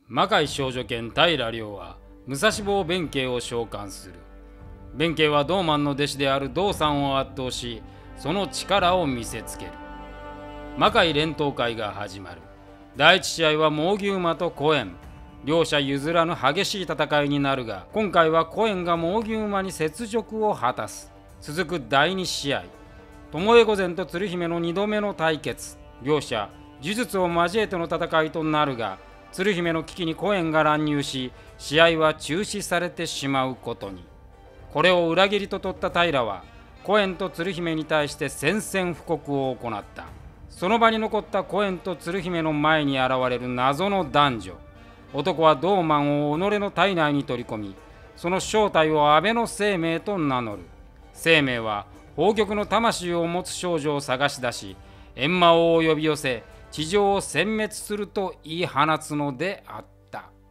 魔界少女剣平良は武蔵坊弁慶を召喚する。弁慶は道満の弟子である道さんを圧倒し、その力を見せつける。魔界連闘会が始まる。第一試合は猛牛馬とコエン。両者譲らぬ激しい戦いになるが、今回はコエンが猛牛馬に雪辱を果たす。続く第2試合、巴御前と鶴姫の2度目の対決。両者呪術を交えての戦いとなるが、鶴姫の危機にコエンが乱入し、試合は中止されてしまうことに。これを裏切りと取った平は、コエンと鶴姫に対して宣戦布告を行った。その場に残ったコエンと鶴姫の前に現れる謎の男女。男は道満を己の体内に取り込み、その正体を安倍の生命と名乗る。生命は宝玉の魂を持つ少女を探し出し、閻魔王を呼び寄せ、地上を殲滅すると言い放つのであった。